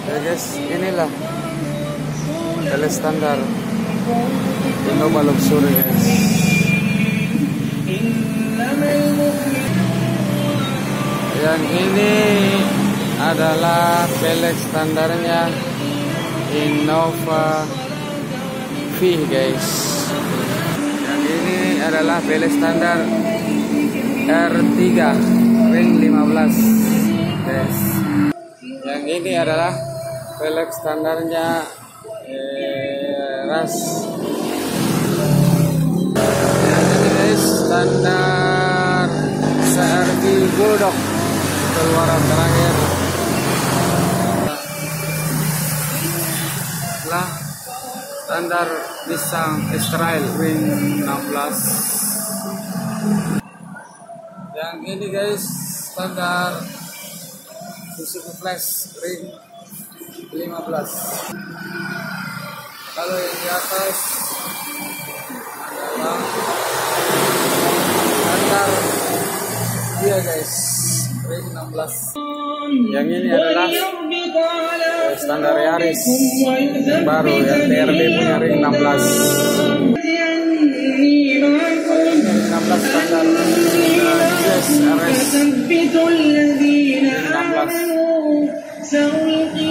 Ya guys, inilah L standar Innova Luxury guys. Yang ini adalah velg standarnya Innova V guys. Yang ini adalah velg standar R3 ring 15 guys. Yang ini adalah velg standarnya RAS. Yang ini guys standar CRV Bulldog keluaran terakhir. Lah standar Nissan X-Trail ring 16. Yang ini guys standar Suzuki Flash ring 15. Kalau yang di atas adalah standar dia guys ring 16. Yang ini adalah standar Yaris baru yang TRD punya ring 16. Ring 16 standar GS RS ring 16.